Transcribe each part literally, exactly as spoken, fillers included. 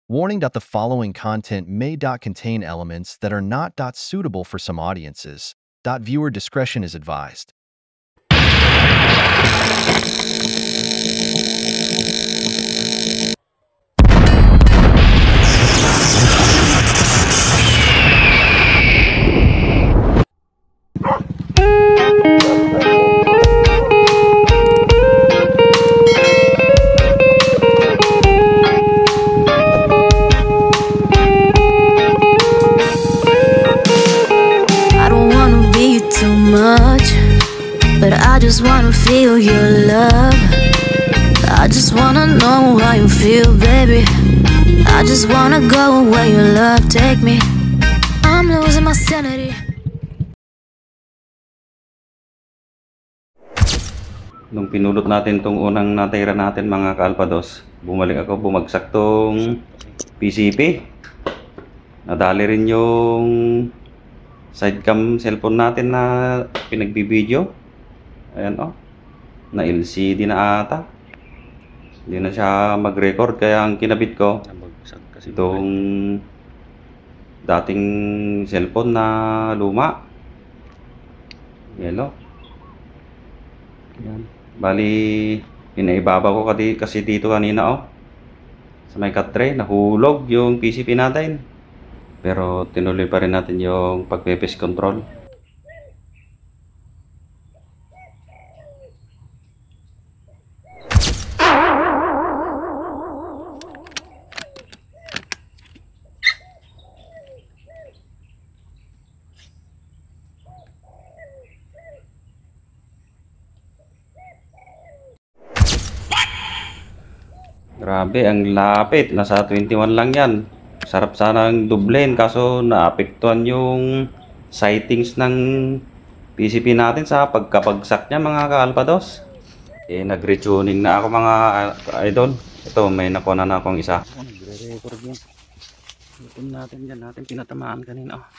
Warning that the following content may contain elements that are not suitable for some audiences. Viewer discretion is advised. But I just wanna feel your love. I just wanna know how you feel, baby. I just wanna go where your love take me. I'm losing my sanity. Nung pinulot natin tong unang natira natin mga ka-Alpados, bumalik ako, bumagsak tong P C P. Nadali rin yung sidecam cellphone natin na pinagbibideo. Ayan oh, na L C D na ata. Hindi na siya mag-record, kaya ang kinabit ko itong dating cellphone na luma. Yellow. Ayan. Bali, inaibaba ko kasi dito kanina oh, sa may katre, nahulog yung P C P natin. Pero tinuloy pa rin natin yung pag-pest control. Grabe, ang lapit. Nasa twenty-one lang yan. Sarap sanang dublen, kaso naapektuhan yung sightings ng P C P natin sa pagkapagsak niya mga ka-Alpados. Eh, nag-retuning na ako mga idol. Ito, may nakuha na akong isa. Oh, nagre-record yan. Itin natin dyan. Natin pinatamaan kanina. Oh.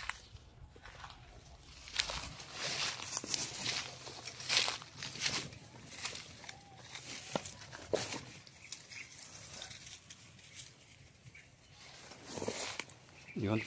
Yun.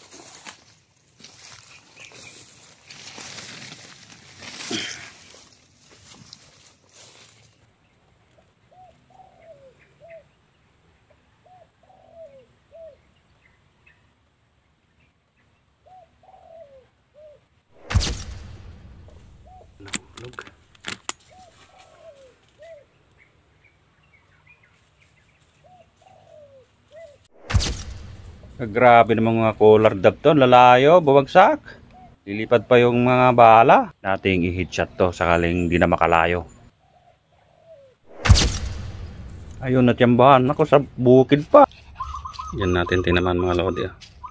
Nahulog. Grabe naman mga collar dab to, lalayo, bumagsak. Lilipad pa yung mga bala. Nating i-headshot to sakaling di na makalayo. Ayun, natyambahan ako sa bukid pa. Yan natin tinaman mga lodi.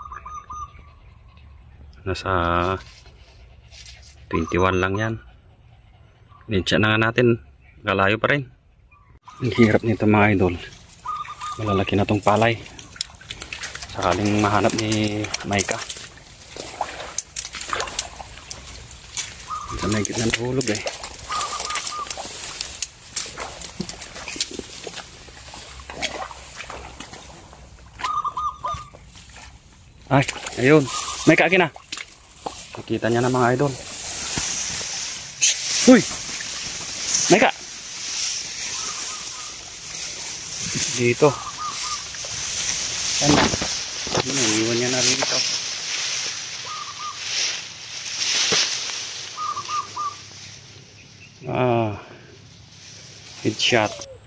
Nasa twenty-one lang yan. Headshot na nga natin, kalayo pa rin. Ang hirap nito mga idol. Malalaki na tong palay. Sakaling mahanap ni Maika. Sa may gitna nahulog eh. Ay, ayun. Maika, akin na. Nakita niya na mga idol. Uy! Maika! Dito. Saan na? Ano, iwan niya na rin ito. Ah, headshot.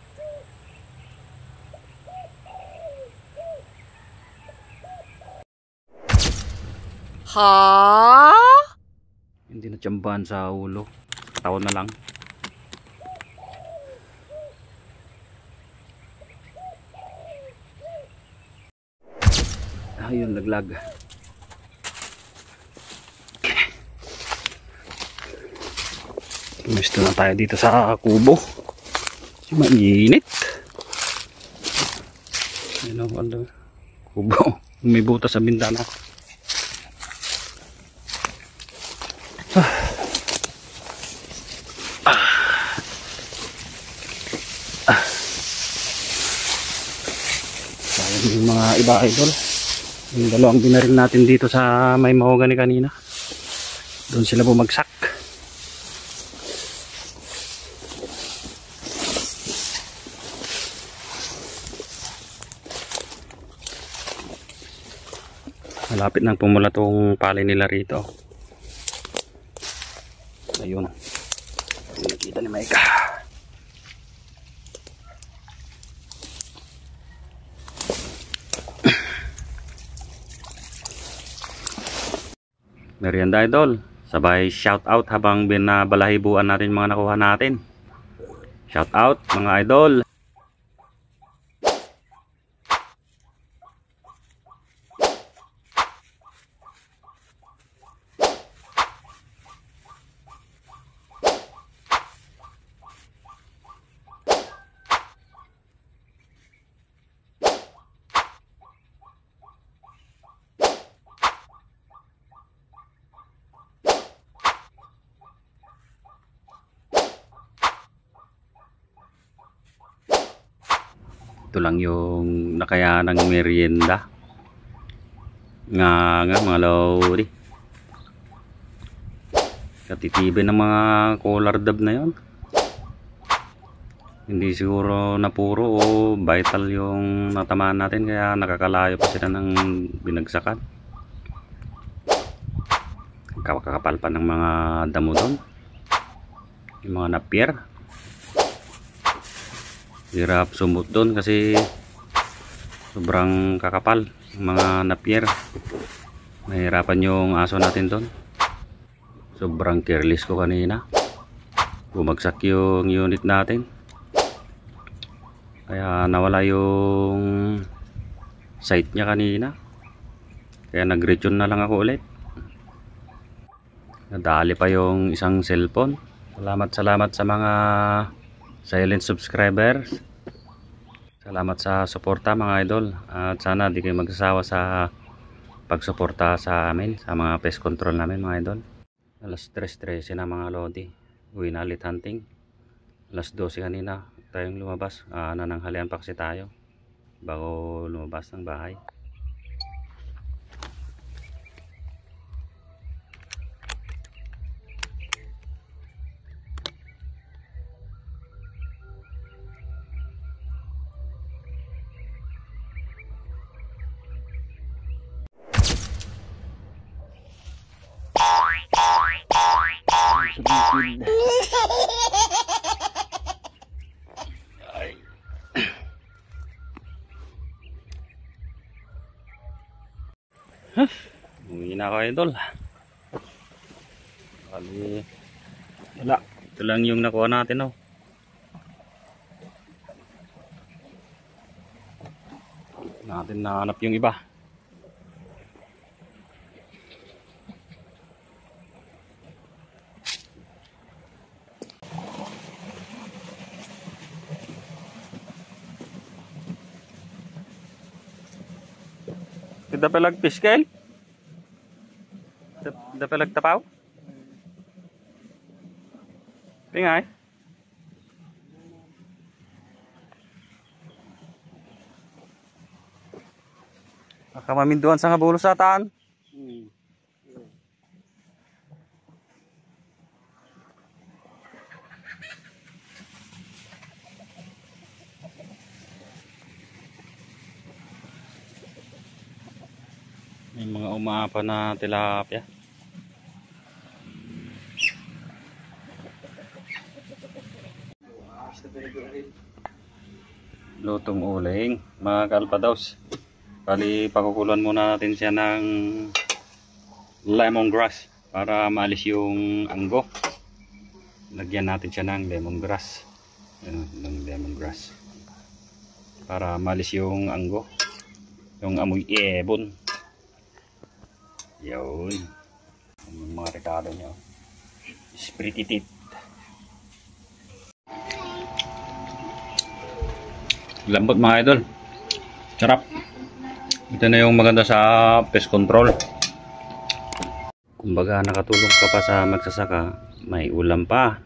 Ha? Hindi na tsambahan sa ulo. Katawan na lang. Ayun, naglag. Gusto na tayo dito sa kubo. Mainit. Ayun o, ano, kubo. May butas sa bintana. Ah. Ah. Sayang yung mga iba idol. Yung dalawang binaril natin dito sa may mahogany kanina. Doon sila bumagsak. Malapit nang pumula tong pali nila rito. Ayun. Nakikita ni Maika. Merienda idol. Sabay shout out habang binabalahibuan natin mga nakuha natin. Shout out mga idol. Ito lang yung nakayanang merienda nga nga mga lodi. Katitibay ng mga collar dab na yon. Hindi siguro na puro o vital yung natamaan natin kaya nakakalayo pa sila ng binagsakan. Kakapal pa ng mga damo doon, yung mga napier. Hirap sumut doon kasi sobrang kakapal mga napier. Nahirapan yung aso natin doon. Sobrang careless ko kanina. Bumagsak yung unit natin. Kaya nawala yung sight niya kanina. Kaya nag-return na lang ako ulit. Nadali pa yung isang cellphone. Salamat salamat sa mga silent subscribers. Salamat sa suporta mga idol. At sana di kayo magsasawa sa pagsuporta sa amin, sa mga pest control namin mga idol. Alas tres trese na mga lodi. Uwi na ulit hunting. Alas dose kanina tayong lumabas. Uh, nananghalian pa kasi tayo bago lumabas ng bahay. Ay. Huh? Uwi na ako idol. Bali, wala. Ito lang yung nakuha natin oh. Natin nahanap yung iba. Kita pelag piskel? Kita pelag tapaw? Tingay? Makamaminduan sa kabulo sa taan. Hmm. May mga umapa na tilapia. Lutong uling mga kalpadaws. Bali pakukulan muna natin siya ng lemongrass para maalis yung anggo. Lagyan natin siya ng lemongrass. Ayan, ng lemongrass para maalis yung anggo, yung amoy ebon. Yun yung mga rekado niya. Spiritit. Lambot mga idol. Sarap. Ito na yung maganda sa pest control. Kumbaga nakatulong ka pa sa magsasaka, may ulam pa.